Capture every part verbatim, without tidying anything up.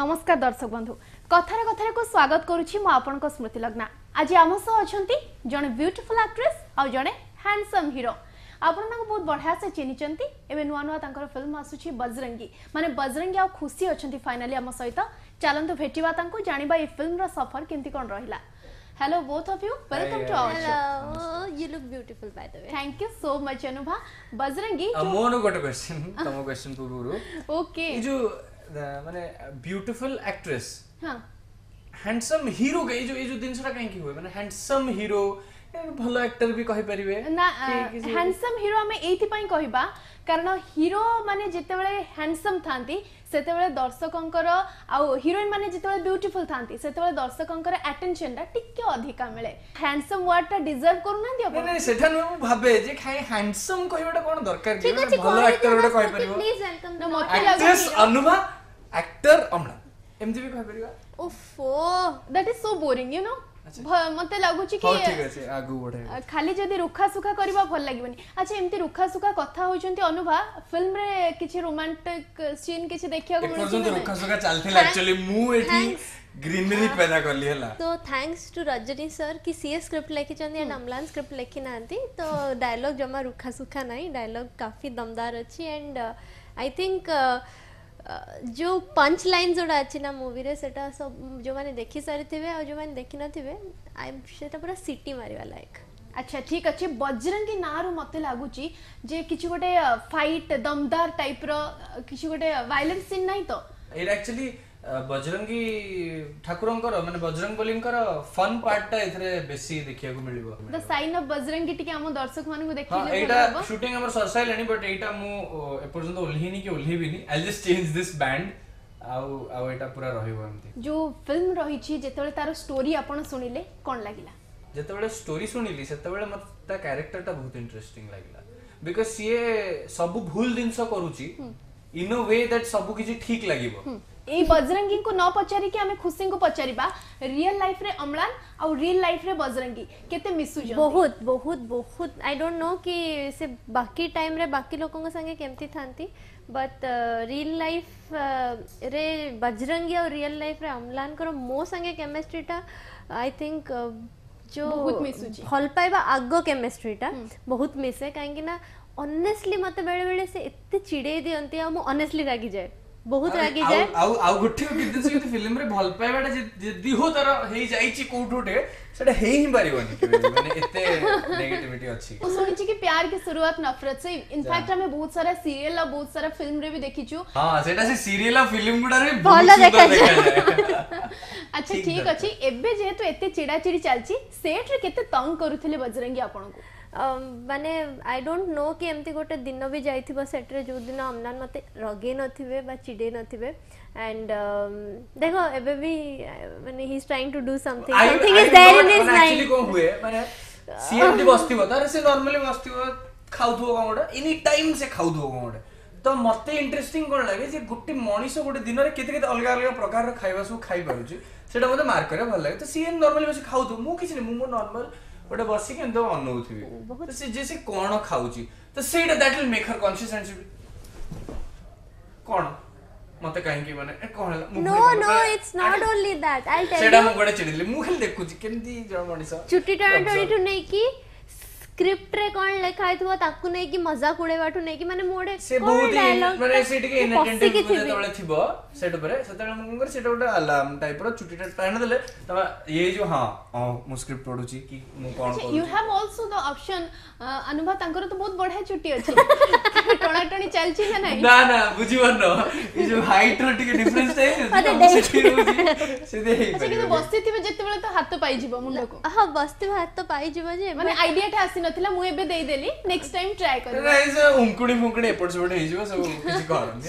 नमस्कार दर्शक बंधु कथार कथार को स्वागत करुछि मु आपनको स्मृति लग्ना। आज आम सह अछंती जने ब्यूटीफुल एक्ट्रेस आ जने हैंडसम हीरो। आपण ना बहुत बढ़िया से चिनिचंती एबे नुआ नुआ तांकर फिल्म आसुछि बजरंगी माने बजरंगी आ खुशी अछंती फाइनली आम सहित चलंतु भेटिबा तांको जानिबा ए फिल्म रो सफर केमती कोन रहिला। Hello both of you, welcome to our show. Hello, you look beautiful by the way. Thank you so much Anubha. Bajrangi जो मोनो गोटे क्वेश्चन तमो क्वेश्चन पूर्व ओके ये जो माने ब्यूटीफुल एक्ट्रेस हां हैंडसम हीरो के जो ये जो दिन छडा काहे की होय माने हैंडसम हीरो भलो एक्टर भी कहि परिबे ना हैंडसम हीरो हमें एथि पई कहिबा कारण हीरो माने जेते बेले हैंडसम थांती सेते बेले दर्शकंकर आ हीरोइन माने जेते बेले ब्यूटीफुल थांती सेते बेले दर्शकंकर अटेंशन टा टिके अधिका मिले हैंडसम वर्ड टा डिजर्व करू ना दियो नहीं सेठा न भाबे जे खाइ हैंडसम कहिबाटा कोन दरकार कि भलो एक्टर ओटा कहि परिबो प्लीज वेलकम न मते लागो एक्ट्रेस अनुभा एक्टर अमला एमजी भी कहि परिबा ओफो that is so boring you know मते लागु छी कि हां ठीक अछि आगु बढ़े खाली जदी रुखा सुखा करबा भल लागबनी। अच्छा एमती रुखा सुखा कथा होचंती अनुभा फिल्म रे किछि रोमांटिक सीन किछि देखिया को मिलु पर्यंत रुखा सुखा चलथिला एक्चुअली मु एठी ग्रीनरी पैदा करली हला तो थैंक्स टू रजनी सर कि सीए स्क्रिप्ट लेखि चंदी एंड अमलान स्क्रिप्ट लेखि नांती तो डायलॉग जमा रुखा सुखा नहीं डायलॉग काफी दमदार अछि एंड आई थिंक जो पंच लाइन जोड़ा अच्छी ना मूवी रे सेटा सब जो माने देखि सारी थिबे और जो माने देखि न थिबे आई एम सेटा पूरा सिटी मारी वाला एक। अच्छा ठीक अच्छे बजरंगी नारू मते लागुची जे किछि गोटे फाइट दमदार टाइप रो किछि गोटे वायलेंस सीन नहीं तो एट एक्चुअली बजरंगी ठाकुरंकर माने बजरंग बलिंकर फन पार्ट टा एथरे बेसी देखिया को मिलिबो द साइन ऑफ बजरंगी टिके हम दर्शक माने को देखिले हां एटा शूटिंग हमर सरसाई लेनी बट एटा मु ए पर्यंत ओल्हिनी के ओल्हिबिनी I just change this band आउ आउ एटा पूरा रहिबो एमती जो फिल्म रही छी जेतेबेले तार स्टोरी आपण सुनिले कोन लागिला जेतेबेले स्टोरी सुनिली सेतेबेले मत ता कैरेक्टर टा बहुत इंटरेस्टिंग लागिला बिकॉज़ ये सब भूल दिनस करूची इन अ वे दैट सब किछि ठीक लागिबो ए बजरंगी को न पचारी कि हमें खुशी को पचारिबा रियल लाइफ रे अमलान और रियल लाइफ रे बजरंगी केते मिसु जंती बहुत बहुत बहुत आई डोंट नो कि से बाकी टाइम रे बाकी लोगों के संगे केमती थांती बट रियल लाइफ रे बजरंगी और रियल लाइफ रे अमलान करो मो संगे केमिस्ट्री टा आई थिंक जो बहुत मिसु छी हल पाइबा आगो केमिस्ट्री टा बहुत मिसे काहे कि ना ऑनेस्टली मते बेले बेले से एते चिड़े दियंती आ मो ऑनेस्टली रागी जाए बहुत रागी जाए आउ आउ गुठी किदन से फिल्म रे भल पाइबाटा जदी हो तार हेई जाईची कोठोटे सेटा हेई ही पारिबनी के माने एते नेगेटिविटी अछि ओ सुनि छी कि प्यार की शुरुआत नफरत से इनफैक्ट हमें बहुत सारा सीरियल और बहुत सारा फिल्म रे भी देखि छु हां सेटा से सीरियल और फिल्म गुडा रे भलो देखा जाय अच्छा ठीक अछि एबे जेहेतु एते चिड़ा चिड़ी चलची सेट रे केते तंग करूथिले बजरंगी आपन को माने आई डोंट नो कि एमती गोटे दिन भी जाइथिबो सेट रे जो दिन अमलान मते रगे नथिबे बा चिडे नथिबे एंड देखो एबे भी माने he is trying to do something something is there in his mind actually को हुए माने सीएम दी बस्तिबो तारे से नॉर्मली बस्तिबो खाउथबो कोंडा एनी टाइम से खाउथबो कोंडा तो मते इंटरेस्टिंग कोन लागे जे गुट्टी मणिस गुटे दिन रे केते केते अलग अलग प्रकार रो खाइबा सब खाइ पारुची सेटा मते मार्क करे भल लागे तो सीएम नॉर्मली बस खाउथबो मु किछ नै मु नॉर्मल ओटा बसी के तो अनौथिबे तो से जैसे कोन खाउची तो सेटा that will make her conscious and कोन मते काहे की माने कोन no no it's not only that I tell you सेटा मु गडे चिडिले मु खाली देखुची केमती जण मनिस छुट्टी टाइम टू नै की स्क्रिप्ट रे कोन लिखा हितबो ताकू नै की मजाक उड़ेबाटू नै की माने मोडे से बहुत माने से टिके इनअटेंटिव जेतबेले थिबो सेट ऊपर सेतबेले मु कर सेटा उडा अलार्म टाइप रो छुट्टी टाइम देले तबा ये जो हां मु स्क्रिप्ट पढुची की मु कोन करू you have also the option Anubhav तांकर तो बहुत बढ़िया छुट्टी अछि टोना टोनी चलची ना नहीं ना ना बुझिबन न ई जो हाइट रो टिके डिफरेंस है से दे अच्छा कि बस्ती थिबे जेतेबेले तो हाथ पाई जिवो मुंडा को हां बस्ती हाथ तो पाई जिवो जे माने आईडिया टा आसी नथिला मु एबे देई देली नेक्स्ट टाइम ट्राई करबो नहीं से उंकुड़ी फुंकुड़ी एपट सेपट हे जिवो सब किछि करन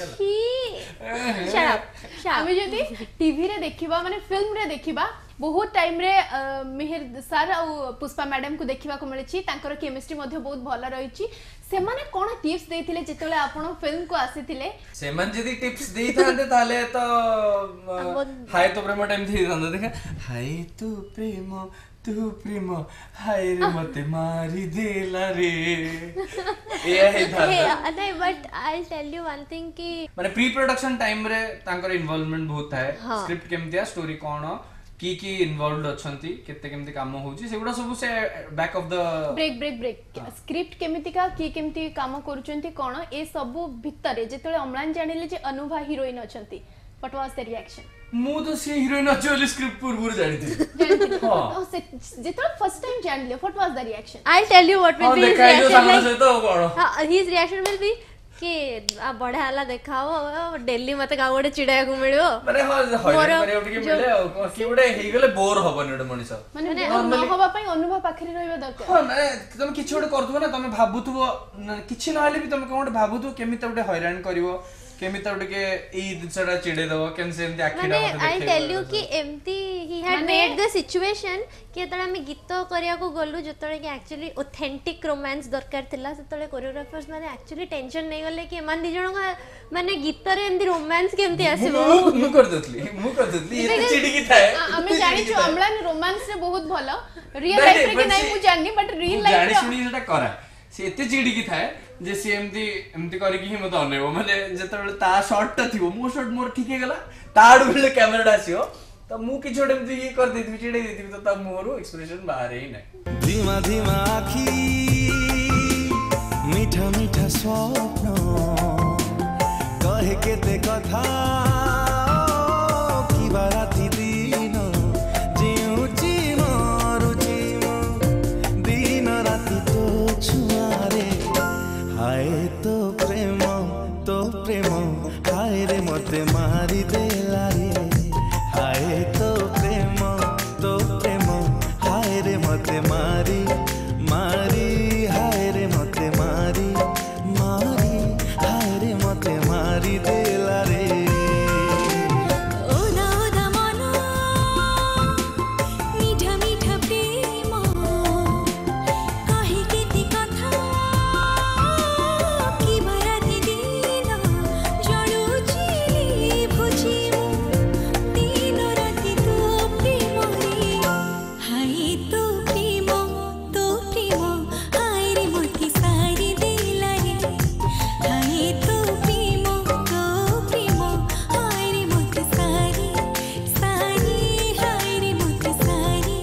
ही शट अप आमे जदी टीवी रे देखिबा माने फिल्म रे देखिबा बहुत टाइम रे मिहिर सर और पुष्पा मैडम को देखिबा को मिलछि तांकर केमिस्ट्री मध्ये बहुत भला रहिछि से माने कोन टिप्स देथिले जेतेले आपण फिल्म को आसीथिले से मन जदी टिप्स देई थांते ताले तो हाय तो प्रेम टाइम थी थांते देखा हाय तो प्रेम तू प्रेम हाय रे मते मारी देला रे ए हे था नहीं but I tell you one thing कि माने प्री प्रोडक्शन टाइम रे तांकर इन्वॉल्वमेंट बहुत थाए हाँ. स्क्रिप्ट केमतिया स्टोरी कोन की की इन्वॉल्वड अछंती केते केमति काम होउची सेगुडा सब से back of the break break break script केमितिका की केमति काम करूचंती कोन ए सब भितरे जेतले अम्लान जानिले जे अनुभा हीरोइन अछंती व्हाट वाज द रिएक्शन मु तो से हीरोइन अछि स्क्रिप्ट पूर्व जानिथि हां से जेतले फर्स्ट टाइम जानिले what was the reaction I tell you what will be his reaction तो कोन हां हिज रिएक्शन विल बी कि आ बढ़िया हला देखाओ डेली मते का गोटे चिड़ाया को मिलियो माने हां होय माने ओटी के मिले कि गोटे हे गेले बोर होबन ओटे मनिस माने न होबा पई अनुभव पाखरी रहबा दरकार हां माने तुम किछ ओटे करथबो ना तुम भाबुथबो किछ न हले भी तुम कोन भाबुथबो केमिता ओटे हैरान करिवो केमिता ओटे के ई दिसडा चिड़े दबो केन से एंती आखिडा मते देखे आई टेल यू कि एम्ती he had made the situation कि तळे हम गीत करिया को गलु जतळे कि एक्चुअली ऑथेंटिक रोमांस दरकार थिला तळे कोरियोग्राफर्स माने एक्चुअली टेंशन नै गले कि मान दिजण माने गीत रे एंती रोमांस केमती आसीबो मु कर दतली मु कर दतली एते चिड़ी की थाए हमें जानि छु अम्लान रोमांस रे बहुत भलो रियल लाइफ रे कि नै मु जाननी बट रियल लाइफ जानि सुनी सेटा करा से एते चिड़ी की थाए जे से एमती एमती करी कि मते अनेबो माने जतबेले ता शॉट ता थिबो मो शॉट मोर ठीक हे गला ताडू बेले कैमरा आसीओ त मु कि छोटे एमती ये कर देथि चिड़े देथि त ता मोरो एक्सप्रेशन बाहर ही नै धीमा धीमा आखी मीठा मीठा स्वप्न कहे केते कथा की बाराती दिन जिउची मरुची दिन राति तो छुआरे हाय तो प्रेम तो प्रेम हाय रे मते मारी देला रे हाय तो प्रेम तो प्रेम हाय रे मते मारी मारी हाय रे मते मारी मारी हाय रे मते मारी देला रे ओदा ओदा मनो मीठा मीठा प्रेम कहि केति कथा की भराती दिन जडुची भुजी दिन राति तो प्रेम रे हाय तो प्रेम तो प्रेम हाय रे मते सारी देला रे हाय तो प्रेम तो प्रेम हाय रे मते सारी सारी हाय रे मते सारी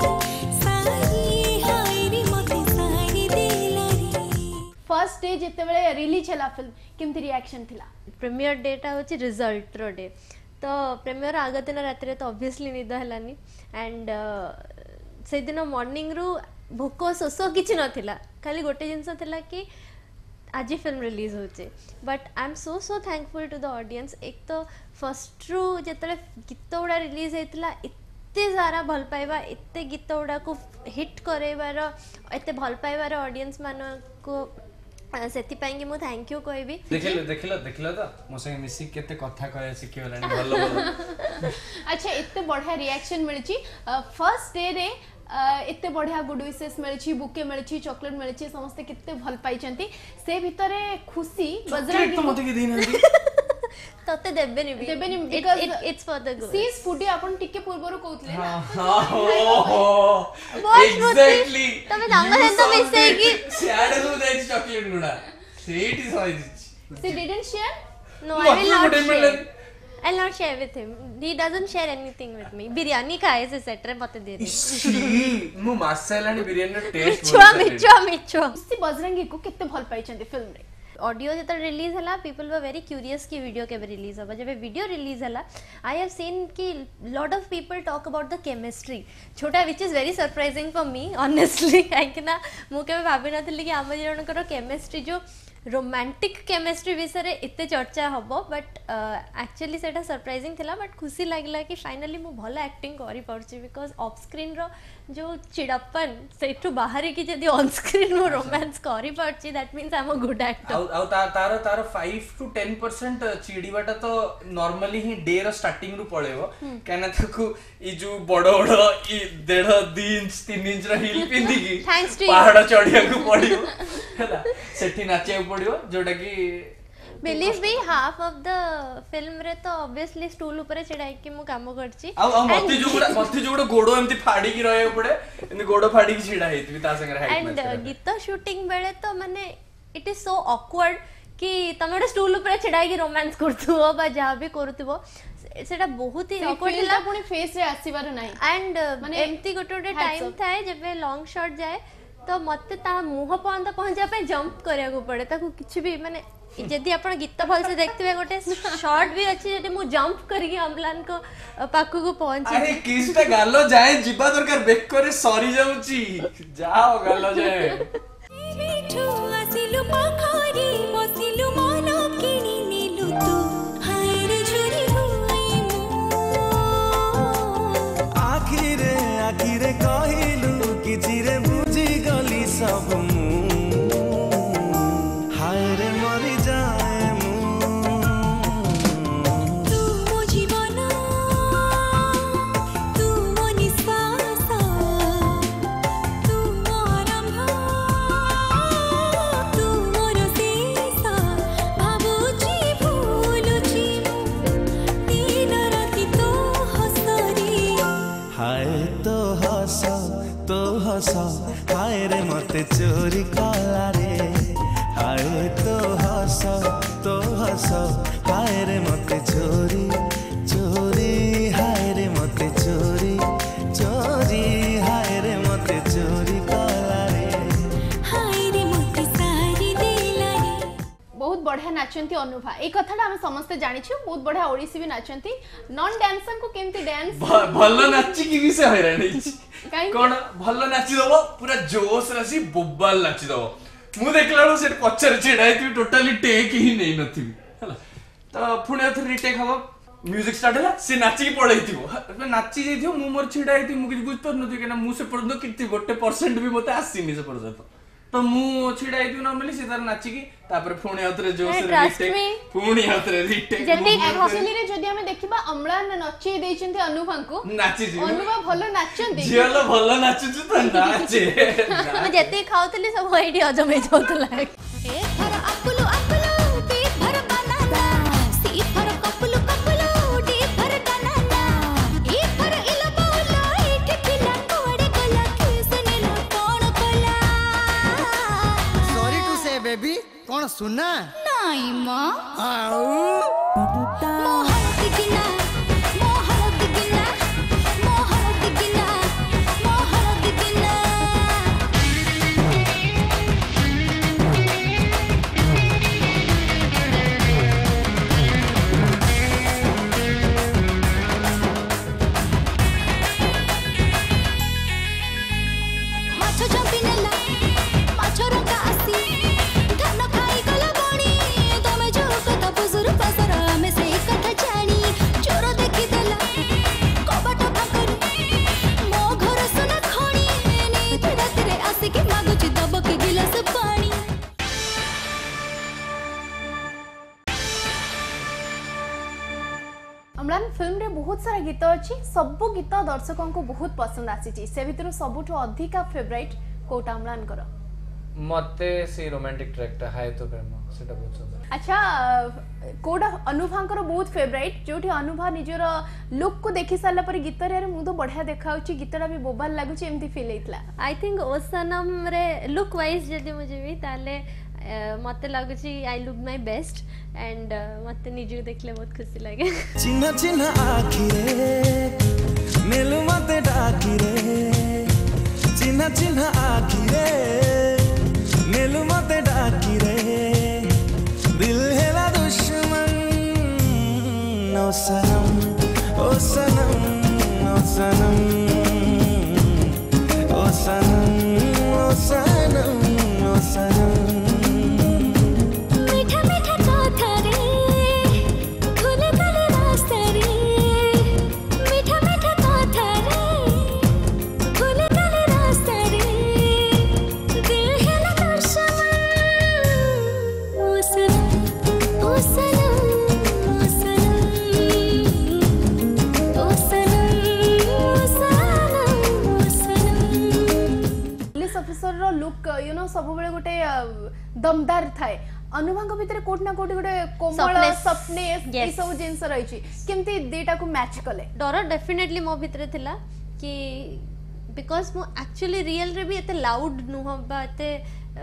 सारी हाय रे मते सारी देला रे फर्स्ट डे जेते बेले रिलीज हला फिल्म केमति रिएक्शन थिला प्रीमियर डेटा होची रिजल्ट रो डे तो प्रीमियर आगे दिन रात तो ऑब्वियसली निद हलानी एंड से दिन मॉर्निंग रु भोक शोष किछि नथिला खाली गोटे जिंस थिला कि आज फिल्म रिलीज होचे but I am so so thankful to the audience एक तो फर्स्ट रु जेतले गीत उडा रिलीज हेतला एते सारा भल पाइबा एते गीत उडा को हिट करेबार एते भल पाइबार ऑडियंस मान को सेति पाएंगे मु थैंक यू कहबी देखिलो देखिलो देखिलो तो मो संगे मिसी केते कथा कहे सिखि गलानी भलो भलो अच्छा इतने बढ़िया रिएक्शन मिलची फर्स्ट डे रे इतने बढ़िया गुड विशेष मिलची बुके मिलची चॉकलेट मिलची समस्त कितने भल पाइचंती से भितरे खुशी चॉकलेट तो मते के दिन तते देबेनी भी देबेनी because it's for the girls she is foodie आपण टिके पूर्वरु कहउतले ना हां ओहो एग्जैक्टली तमे दांगा हेंतो मिसे कि सियाडे नु देछि चॉकलेट गुडा सेट इज होय दिछि she didn't share no I will not share I'll not share with him. He doesn't share anything with me. Biryani खाए से सेट रे मते दे रे मु मासलानी बिरयानी रो टेस्ट मिचुआ मिचुआ मिचुआ सी बजरंगी को कितने भल पाइचंती फिल्म रे ऑडियो जत रिलीज हला पीपल वर वेरी क्यूरियस कि वीडियो केबे रिलीज होबा जब वीडियो रिलीज हला आई हैव सीन कि lot of people talk about the chemistry छोटा which is very surprising for me honestly काइकना मु केबे भाबी नथली कि हम जणकर केमिस्ट्री जो रोमांटिक केमिस्ट्री विषय एते चर्चा हबो बट एक्चुअली सेटा सरप्राइजिंग थिला बट खुशी लागला कि फाइनली मु भलो एक्टिंग करि परछि बिकॉज़ ऑफ स्क्रीन रो जो चिड़प्पन सेठु बाहर की जदी ऑन स्क्रीन मु रोमांस करि परछि that means I am a good actor आउ आउ तार तार फाइव टू टेन परसेंट चिड़ीबाटा तो नॉर्मली ही डे रो स्टार्टिंग रु पळेबो काना तकु ई जो बडो बडो ई डेढ़ दो इंच तीन इंच रो हिल पिंदी की पहाड़ चढ़िया को पड़ियो हला सेठी नाचिया पड़ियो जोटा कि believe me half of the film रे तो ऑब्वियसली स्टूल ऊपर चिड़ाई कि मु काम करछि आ आ मते जो गुडा मते जो गुडा गोडो एमती फाड़ी की रहे पड़े एमती गोडो फाड़ी की छिड़ा हेतबी ता संगे हाइट मैच एंड गीत शूटिंग बेले तो माने इट इज सो ऑकवर्ड कि तमे स्टूल ऊपर चिड़ाई की रोमांस करथुओ बा जहां भी करथुओ सेटा बहुत ही ऑकवर्ड ला पुनी फेस रे आसीबार नाही एंड माने एमती गोटे गोटे टाइम थाए जेबे लॉन्ग शॉट जाए तो मते ता मुह पर्यंत पहुंचा पे जंप करिया को पड़े ताको किछ भी माने जदि आपण गीत भल से देखथिबे गोटे शॉट भी अछि जदि मु जंप करके अम्लान को पाखु को पहुंची अरे किसटा गालो जाए जिबा दरकार बेक करे सरी जाउची जाओ गालो जाए मिठू आसिलु पाखरी बसिलु मन किनी नेलु तू हाय रे झुरी होई मो आखिरे आखिरे कहिलु कि जिरे बुझी गली सब मु हाय रे मरी जाए मु तू मो जीवन तू मो निश्वास तू मो आरंभ तू मोर शेष भाबुची भूलुची दिन राति तो हसरी हाय तो हस तो हस हाय रे मते चोरी कला रे हाय तो हस तो हस हाय रे मते चोरी चोरी हाय रे मते चोरी चोरी हाय रे मते चोरी कला रे हाय रे मोते सारी देला रे बहुत बढ़िया नाचंती अनुभा ए कथाटा हम समस्त जानिछु बहुत बढ़िया ओडिसी भी नाचंती नॉन डांसर को केमती डांस भल्लो नाची की विषय हैरान काई कोन भल्लो नाची दबो पूरा जोश रासी बोबाल नाची दबो मु देखला रो से पछर छिड़ाई तू टोटली टेक ही नहीं नथि हला तो पुणे थोर रिटेक हबो म्यूजिक स्टार्ट होला से नाची की पड़ै थिबो नाची जे थियो मु मोर छिड़ाई थी मु कि बुझ पर नथि केना मु से पर्यंत किति गोटे परसेंट भी मते आसीनी से पर्यंत तो मु छिड़ाई थी नॉर्मली से तार नाची की तापर पुणे अतरे जोश रे रिटेक पुणे अतरे रिटेक जति एक्चुअली रे जदि हमें देखिबा अम्लान नची देइछन्ती अनुभा को नाची जी अनुभा भलो नाचंती झियलो भलो नाचु त नाचे मैं जते खाउतली सब आईडी हजम हे जाउतला ए भर अपुलु अपुलु बी भर बनाना सी भर कपुलु कपुलु डी भर बनाना ई भर इलो बोलो इठ किला कोड़े कोला किसने लो कोण कोला सॉरी टू से बेबी कौन सुनना नाई मां आऊ मोहरत गिना मोहरत गिना मोहरत गिना मोहरत गिना माछो जंपी नेला माछो रंगा आसी धान खाई गला बणी तमे जो कथा बुजुर पसर हमें से कथा जानी चोर देखि देला कबाट फाकरी मो घर सुना खणी नी रात रे आसी के मागुची दब के गिलास पानी अम्लान फिल्म रे बहुत सारा गीत अछि सब गीत दर्शकों को बहुत पसंद आसी से भितर सबुठो अधिका फेवरेट कोटा अम्लान करो मते से रोमांटिक ट्रैक ता हाय तो प्रेम सेटा बहुत सुंदर अच्छा कोडा अनुभा बहुत फेवरेट जोठी अनुभा निजर लुक को देखि साला पर गीत रे मु तो बढ़िया देखाउची गीतरा भी बोबाल लागुची एमती फील हेतला आई थिंक ओ सनम रे लुक वाइज जदि मुझे भी ताले मते लागुची I look my best and मते निजु देखले बहुत खुशी लागे चिन्ह चिन्ह आखिरे मेलु मते डाकिरे चिन्ह चिन्ह आखिरे मेलु मते डाकिरे दिल है ना दुश्मन ओ सनम ओ सनम ओ सनम ओ सनम ओ सनम ओ सनम मीठा मीठा कथा रे खुले खुले रास्ता रे मीठा मीठा कथा रे खुले खुले रास्ता रे दिल है ना दर्शन ओ सनम ओ सनम ओ सनम ओ सनम ओ सनम सब बेले गोटे अ, दमदार थाए अनुभांग भितर कोट ना कोट गोटे कोमल Softness. Softness Yes. ई सब जिंस रही केमती दीटा को मैच कले डर डेफिनेटली मो भितर थिला कि बिकॉज मु एक्चुअली रियल रे भी एते लाउड नुह बा एते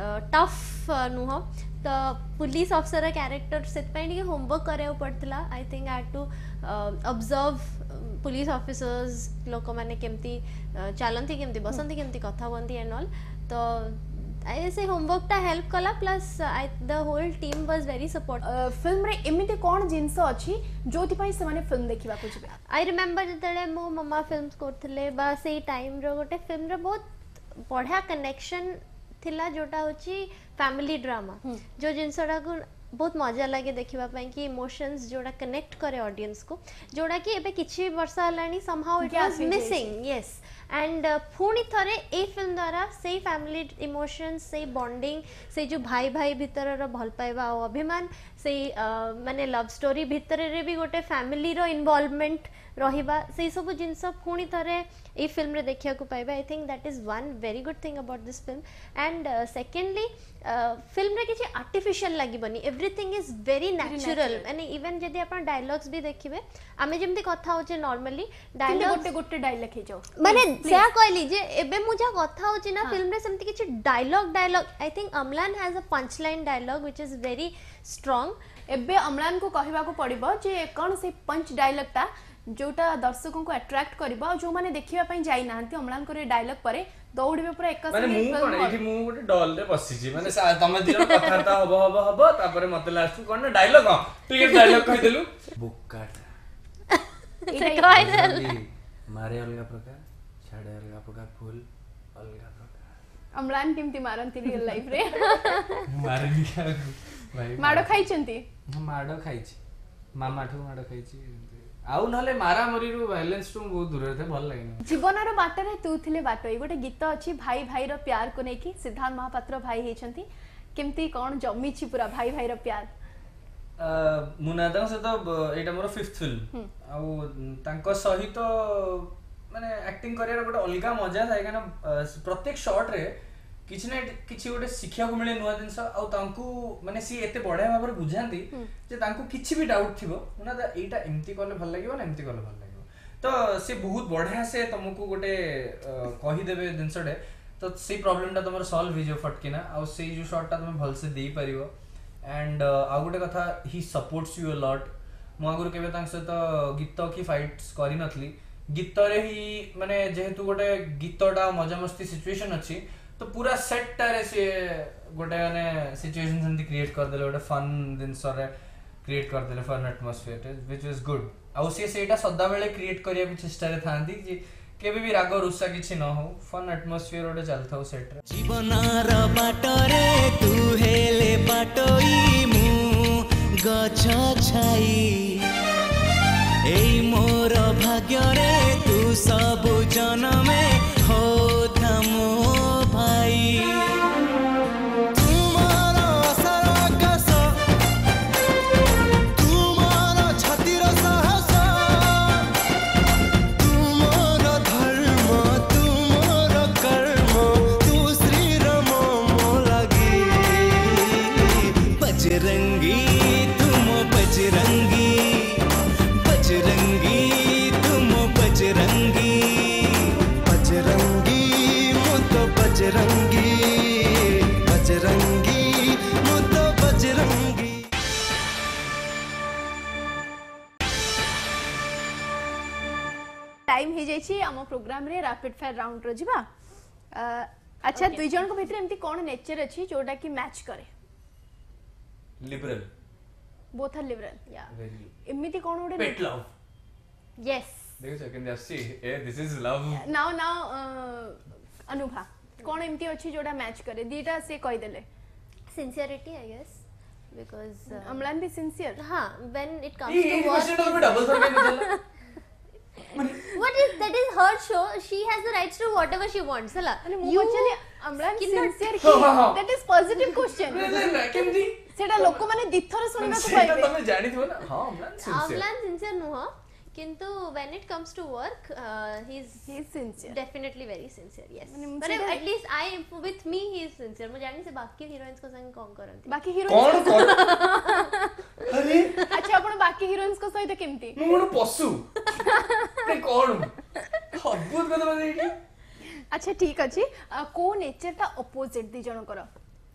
टफ नुह तो पुलिस ऑफिसर कैरेक्टर से होमवर्क कराया पड़ता I think I had to observe police officers लोक मैंने केमती चलती केमती बसंती केमती कथा हुंती एंड ऑल तो ऐसे होमवर्क टा हेल्प कला plus I the whole team was very support film रे एमिति कोन जिंस अछि जोति पई से माने फिल्म देखिबा को जिबे आई रिमेम्बर जतले मो मम्मा फिल्म्स करथिले बा सेई टाइम रो गोटे फिल्म रे बहुत बढ़िया कनेक्शन थिला जोटा होची फैमिली ड्रामा जो जिनसडा को बहुत मजा लगे देखिबा पई कि इमोशंस जोड़ा कनेक्ट करे ऑडियंस को जोड़ा कि एबे किछि वर्ष हलानी समहाउ इट Gap वाज ହେଇଯାଇଛି। मिसिंग यस एंड पुणी थरे ए फिल्म द्वारा से फैमिली इमोशंस से बॉन्डिंग से जो भाई भाई भितर रो भल पाइबा और अभिमान से माने लव स्टोरी भितर रे भी गोटे फैमिली रो इन्वॉल्वमेंट रहिबा से सब जिंस पुणी थरे ए फिल्म रे देखिया को पाइबा I think that is one very good thing about this film and secondly film रे किछि आर्टिफिशियल लागिबनी everything is very natural and even जदी आपण डायलॉग्स भी देखिबे आमे जेमती कथा होचे नॉर्मली डायलॉग गोटे गोटे डायलॉग हे जाओ माने सेया कहली जे एबे मु जा कथा होची ना फिल्म रे सेमती किछि dialogue dialogue I think Amlan has a punch line dialogue which is very strong एबे अमलान को कहबा को पड़िबो जे कोन से पंच डायलॉग ता जोटा दर्शकों को अट्रैक्ट करबा जो माने देखिबा पई जाई नांती अमलान करे डायलॉग परे दौड़बे पूरा एक माने मु कोन एठी मु गोटे डॉल रे बसि छी माने तमे दिनो कथाता हबो हबो हबो तापरे मते लास्ट कोन ना डायलॉग ह तू ये डायलॉग कहि देलु बुक्काटा से कहले मारे अलगा प्रकार छाड़े अलगा प्रकार फूल अलगा प्रकार अमलान केमती मारंती रियल लाइफ रे मारे निया भाई माडो खाइचंती माडो खाइछि मामा ठो माडो खाइछि आउ नले मारा मरी रु वायलेंस टू बहुत दूर थे भल लागेन जीवनर बाटरे तू थिले बाटोई गोटे गीत अछि भाई भाई रो प्यार को नेकी सिद्धार्थ महापात्र भाई हेचंती केमती कोन जम्मी छी पूरा भाई भाई रो प्यार मुनादा से तो एटा मोर फिफ्थ फिल्म आउ तांको सहित माने एक्टिंग करियर गोटे अलगा मजा थाए काना प्रत्येक शॉट रे किछि ना किछि गोटे शिक्षा को मिले नुवा जिंस आउ तांको माने सी एते बढ़िया भाबर बुझांती जे तांको किछि भी डाउट थिबो मुनादा एटा एम्ति करले भल लागिवो ना एम्ति करले भल लागिवो तो से बहुत बढ़िया से तुमको गोटे कहि देबे जिंसडे तो से प्रॉब्लम ता तमर सॉल्व हो जो फटकिना आउ से जो शॉट ता तुम भल से देई परिबो एंड आउ गोटे कथा he supports you a lot मु आगुर केबे तांक से तो गीत की फाइट्स करि नथली गीत रे ही माने जेहेतु गोटे गीतटा मजा मस्ती सिचुएशन अछि तो पूरा सेट टारे से गोटे माने सिचुएशन सेंती क्रिएट कर देले गोटे फन दिनस रे क्रिएट कर देले fun atmosphere which is good आउ से सेटा सदा बेले क्रिएट करिया भी चेष्टा रे थांती जे केबे भी राग रुसा किछि न हो फन एटमॉस्फियर गोटे चलथाउ सेट रे जीवनार बाटरे तू हेले बाटोई मु गछ छाई एई मोर भाग्य रे तू सब जनमे हो धमो भाई तुमार सरकस तुमार छतिर साहस तुमार धर्म तुमार कर्म तू श्री राम मोलगी बजरंगी तुम बजरंगी बजरंगी तुम बजरंगी बजरंगी मुत बजरंगी बजरंगी मुत बजरंगी टाइम हे जाइछि हम प्रोग्राम रे रैपिड फायर राउंड रो जिबा अ, अच्छा दुई जन को भितर एम्ति कोन नेचर अछि जोटा कि मैच करे लिबरल बोथ आर लिबरल या वेरी एमिति कोन ओडे पेट लव यस देखो सेकंड आसी ए this is love now now Anubha कोन एम्ति अछि जोटा मैच करे दीटा से कहि देले sincerity I guess because Amlan भी सिंसियर हाँ when it comes ये to क्वेश्चन तो work मैं डबल थोड़ा नहीं चला what is that is her show she has the rights to whatever she wants hala अरे मु you पछले अमलान cannot- सिंसियर हाँ, हाँ, हाँ। दैट इज पॉजिटिव क्वेश्चन केमती सेटा लोक माने दिथर सुनिबा को सेटा पाइबे तमे जानि थो ना हां अमलान सिंसियर अमलान सिंसियर नुह किंतु when it comes to work he is he is sincere definitely very sincere yes माने पर मुझे- at least I with me he is sincere मु जानि से बाकी हीरोइन्स को संग कोन करंती बाकी हीरो कौन कर अरे अच्छा आपण बाकी हीरोइन्स को सहित केमती मु कोन पशु ए कौन अद्भुत कथा बोले एठी अच्छा ठीक अछि को नेचर ता अपोजिट दी जण कर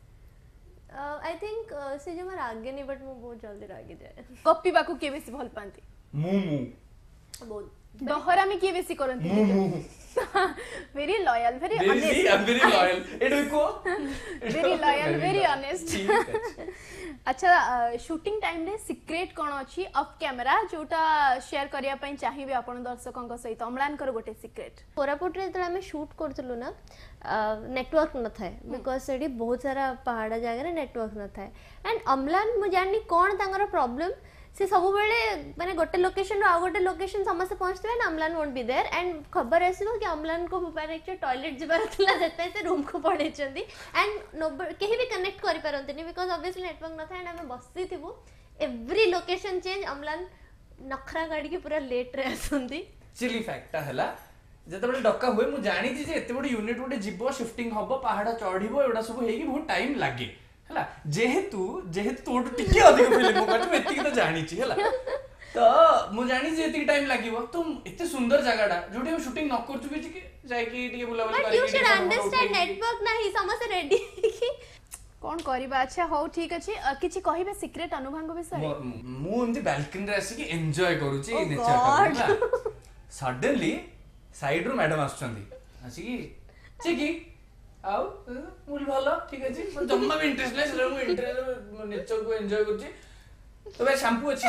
आई थिंक से जो मैं रागे नहीं बट मु बहुत जल्दी रागे जाए कॉपी बाकू के बेसी भल पांती मु मु बहुत डहरा में के बेसी करंती मु मु very loyal very very honest I am very loyal एडो को वेरी लॉयल वेरी ऑनेस्ट ठीक है अच्छा शूटिंग टाइम रे सीक्रेट कोन अछि ऑफ कैमरा जोटा शेयर करिया पई चाहिबे आपण दर्शकन सहित अम्लान कर गोटे सीक्रेट कोरापुट रे तळे हमें शूट करथलु ना नेटवर्क न थाए बिकॉज़ सेडी बहुत सारा पहाड़ जगह रे नेटवर्क न थाए एंड अम्लान मु जानि कोन तांगर प्रॉब्लम से सब बेले माने गोटे लोकेशन रो आ गोटे लोकेशन समस्त पहुंचते ना Amlan won't be there and खबर आसीबो कि अम्लान को माने एक टॉयलेट जिबार थला जते से रूम को पड़े चंदी एंड नो केही भी कनेक्ट करि पारंतनी बिकॉज़ ऑब्वियसली नेटवर्क न थाए एंड हमें बसती थिबो एवरी लोकेशन चेंज अम्लान नखरा गाड़ी के पूरा लेट रे आसंदी चिली फैक्ट हला जते बडे डक्का हुए मु जानि छी जे एते बडी यूनिट गोटे जीवो शिफ्टिंग हबो पहाड़ चढ़िबो एडा सब हेगी बहुत टाइम लागे हला जेहेतु जेहेतु तोट टिके अधिक फिल्म को काटू एति तो जानि छी हला तो मु जानि जे एति टाइम लागिवो तो एते सुंदर जगहडा जोटी हम शूटिंग न करछु भी कि जाय कि टिके बुला बुला but you should understand network नाही समस्त रेडी कोन करबा अच्छा हो ठीक अछि किछि कहिबे सीक्रेट अनुभव विषय मु एमती बाल्कनी रे आसी कि एन्जॉय करू छी Oh नेचर का सडनली साइड रो मैडम आछंदी आसी कि चिकी आउ मुल भलो ठीक अछि मन जम्मा भी इंटरेस्ट ले सर मु इंटरेस्ट नेचर को एन्जॉय करू छी तो बे शैम्पू अछि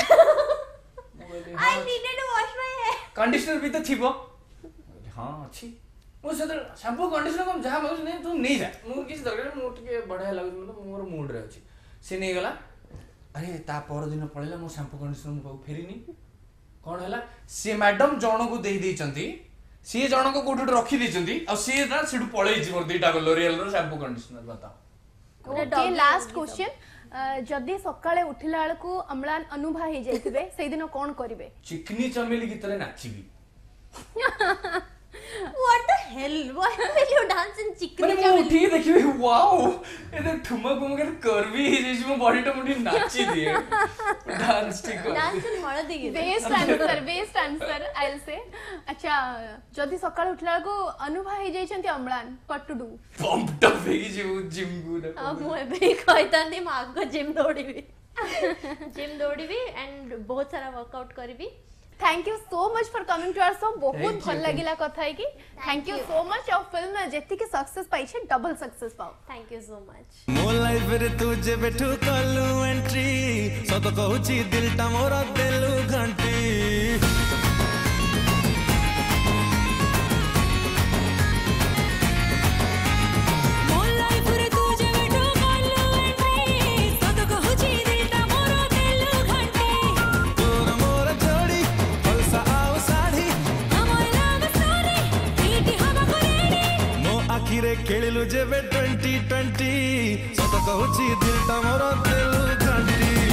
I needed to wash my hair conditioner भी तो थिबो हां अछि मु सदर शैम्पू कंडीशनर हम जहां मागु नै तू नै जा मु किछ दरकार मु टिके बढ़िया लागु मतलब मोर मूड रे अछि से नै गला अरे ता पर दिन पळेला मो शैम्पू कंडीशनर मु फेरिनी कोन हला से मैडम जण को देई देई चंती सी जण को कोठे रखी दी चंती आ सी ना सिडु पळेई जी मोर दुईटा लोरियल रो शैम्पू कंडीशनर बताओ ओके लास्ट क्वेश्चन जदी सकाळे उठिला बेल को अम्लान अनुभा हे जाइतिबे सेहि दिन कोन करिवे चिकनी चमेली गीत रे नाचिबी what the hell why will you dance in Chikni माने मु उठी देखिबे वाओ एते ठुमक गुम के करबी हे जेसी मो बॉडी टा मुठी नाची दिए डांस ठीक कर डांस इन हळदी गीत best answer best answer I will say अच्छा जदी सकाळे उठिला को अनुभा हे जाइछंती Amlan what to do pump up हेगी जे जिम गुना अब मु एबे कहतानी माग जिम दौड़ीबी जिम दौड़ीबी एंड बहुत सारा वर्कआउट करबी thank you so much for coming to our show बहुत Thank भल you. लागिला कथा है कि थैंक यू सो मच और फिल्म जेति के सक्सेस पाई छे डबल सक्सेस पाओ थैंक यू सो मच मो लाइफ रे तू जे बैठू कलू एंट्री सत कहूची दिलटा मोर देलू घंटी मो लाइफ रे तू जे बैठो कालू एंट्री सत कहूची दिलटा मोर देलु घंटी तोर मोर जोड़ी फलसा आव साड़ी हमर लव स्टोरी हीटी हवा करेड़ी मो आखिरे खेलिलु जेबे ट्वेंटी ट्वेंटी सत कहूची दिलटा मोर देलु घंटी